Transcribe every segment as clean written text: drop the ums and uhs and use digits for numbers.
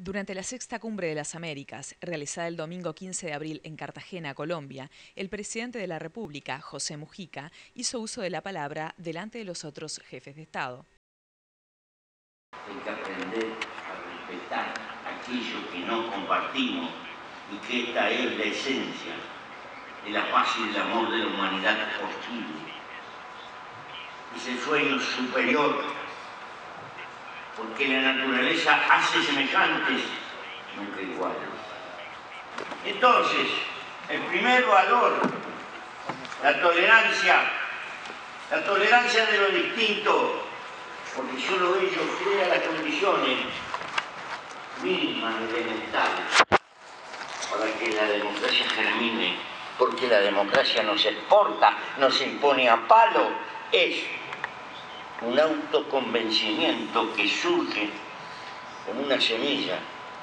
Durante la Sexta Cumbre de las Américas, realizada el domingo 15 de abril en Cartagena, Colombia, el presidente de la República, José Mujica, hizo uso de la palabra delante de los otros jefes de Estado. Hay que aprender a respetar aquello que no compartimos y que esta es la esencia de la paz y del amor de la humanidad posible. Es el sueño superior, porque la naturaleza hace semejantes, nunca iguales. Entonces, el primer valor, la tolerancia de lo distinto, porque solo ello crea las condiciones mínimas elementales para que la democracia germine, porque la democracia no se exporta, no se impone a palo, es un autoconvencimiento que surge como una semilla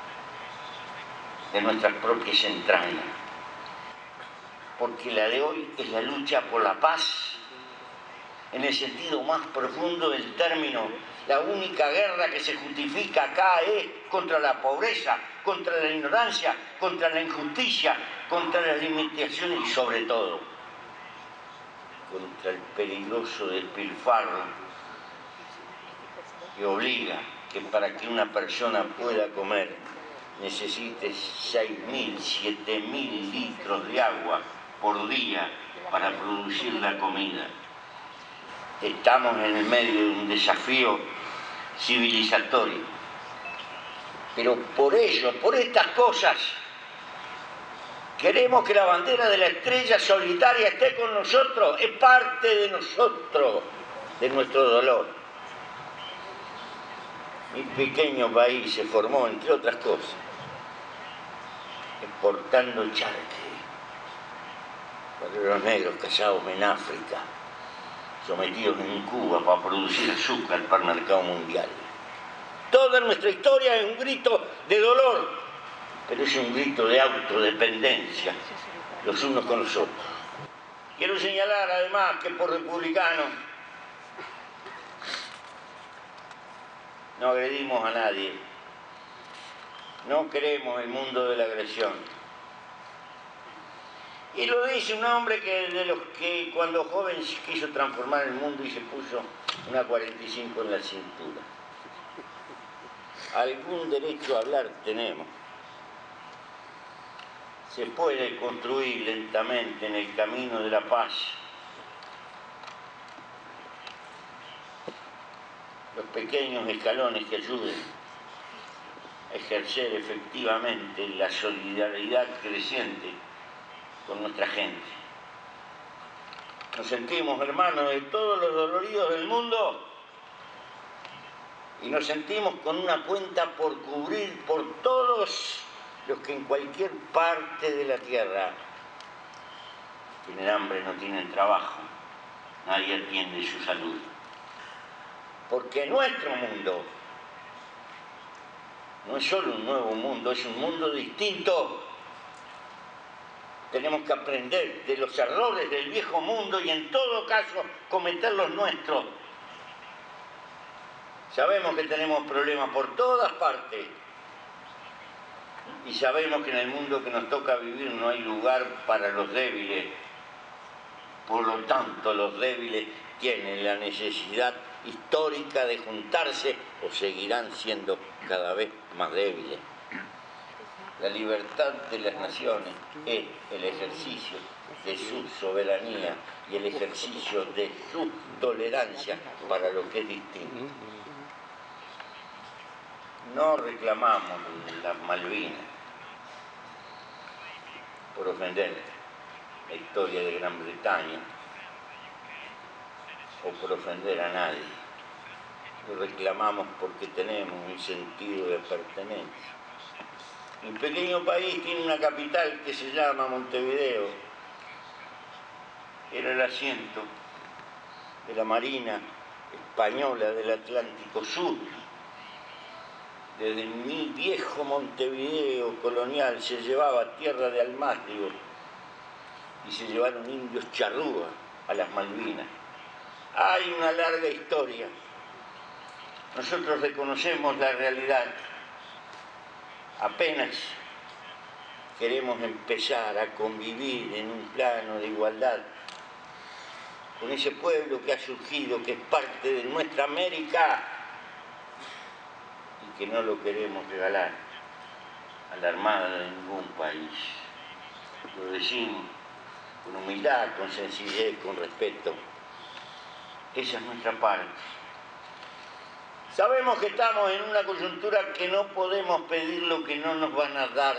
de nuestras propias entrañas. Porque la de hoy es la lucha por la paz, en el sentido más profundo del término. La única guerra que se justifica acá es contra la pobreza, contra la ignorancia, contra la injusticia, contra las limitaciones y sobre todo contra el peligroso despilfarro que obliga que para que una persona pueda comer necesite 6.000, 7.000 litros de agua por día para producir la comida. Estamos en el medio de un desafío civilizatorio. Pero por ello, por estas cosas, queremos que la bandera de la estrella solitaria esté con nosotros, es parte de nosotros, de nuestro dolor. Mi pequeño país se formó, entre otras cosas, exportando charque para los negros cazados en África, sometidos en Cuba para producir azúcar para el mercado mundial. Toda nuestra historia es un grito de dolor, pero es un grito de autodependencia, los unos con los otros. Quiero señalar además que por republicanos no agredimos a nadie, no queremos el mundo de la agresión. Y lo dice un hombre de los que cuando joven quiso transformar el mundo y se puso una 45 en la cintura. Algún derecho a hablar tenemos. Se puede construir lentamente en el camino de la paz. Los pequeños escalones que ayuden a ejercer efectivamente la solidaridad creciente con nuestra gente. Nos sentimos hermanos de todos los doloridos del mundo y nos sentimos con una cuenta por cubrir por todos los que en cualquier parte de la tierra tienen hambre, no tienen trabajo, nadie atiende su salud. Porque nuestro mundo no es solo un nuevo mundo, es un mundo distinto. Tenemos que aprender de los errores del viejo mundo y en todo caso cometer los nuestros. Sabemos que tenemos problemas por todas partes y sabemos que en el mundo que nos toca vivir no hay lugar para los débiles. Por lo tanto, los débiles tienen la necesidad histórica de juntarse o seguirán siendo cada vez más débiles. La libertad de las naciones es el ejercicio de su soberanía y el ejercicio de su tolerancia para lo que es distinto. No reclamamos las Malvinas por ofender la historia de Gran Bretaña o por ofender a nadie. Lo reclamamos porque tenemos un sentido de pertenencia. Mi pequeño país tiene una capital que se llama Montevideo. Era el asiento de la Marina Española del Atlántico Sur. Desde mi viejo Montevideo colonial se llevaba tierra de almazgos y se llevaron indios charrúas a las Malvinas. Hay una larga historia. Nosotros reconocemos la realidad apenas queremos empezar a convivir en un plano de igualdad con ese pueblo que ha surgido, que es parte de nuestra América y que no lo queremos regalar a la armada de ningún país. Lo decimos con humildad, con sencillez, con respeto. Esa es nuestra parte. Sabemos que estamos en una coyuntura que no podemos pedir lo que no nos van a dar,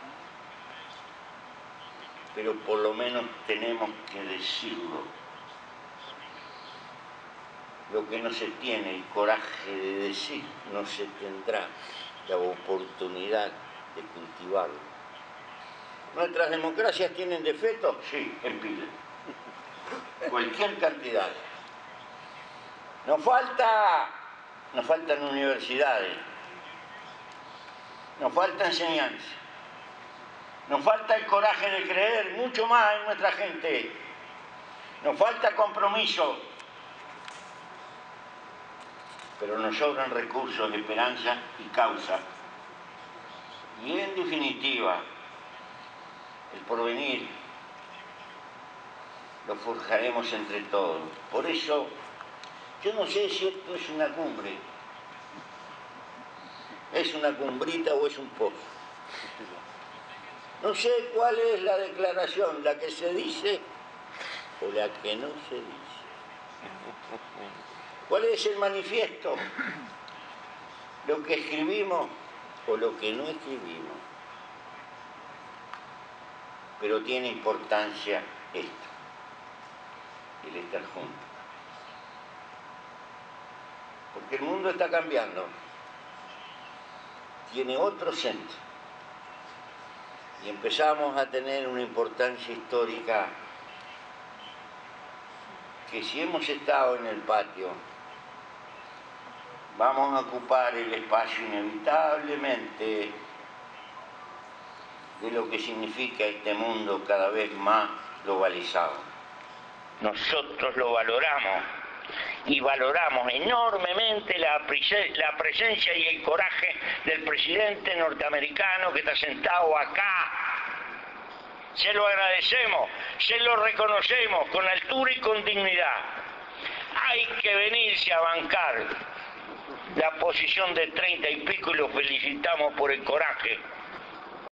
pero por lo menos tenemos que decirlo. Lo que no se tiene el coraje de decir, no se tendrá la oportunidad de cultivarlo. ¿Nuestras democracias tienen defectos? Sí, en pila. Cualquier cantidad. Nos faltan universidades, nos falta enseñanza, nos falta el coraje de creer mucho más en nuestra gente, nos falta compromiso, pero nos sobran recursos, esperanza y causa. Y en definitiva, el porvenir lo forjaremos entre todos. Por eso, yo no sé si esto es una cumbre, es una cumbrita o es un pozo. No sé cuál es la declaración, la que se dice o la que no se dice. ¿Cuál es el manifiesto? ¿Lo que escribimos o lo que no escribimos? Pero tiene importancia esto, el estar juntos. Porque el mundo está cambiando, tiene otro centro. Y empezamos a tener una importancia histórica que si hemos estado en el patio, vamos a ocupar el espacio inevitablemente de lo que significa este mundo cada vez más globalizado. Nosotros lo valoramos y valoramos enormemente la presencia y el coraje del presidente norteamericano que está sentado acá. Se lo agradecemos, se lo reconocemos con altura y con dignidad. Hay que venirse a bancar la posición de 30 y pico y lo felicitamos por el coraje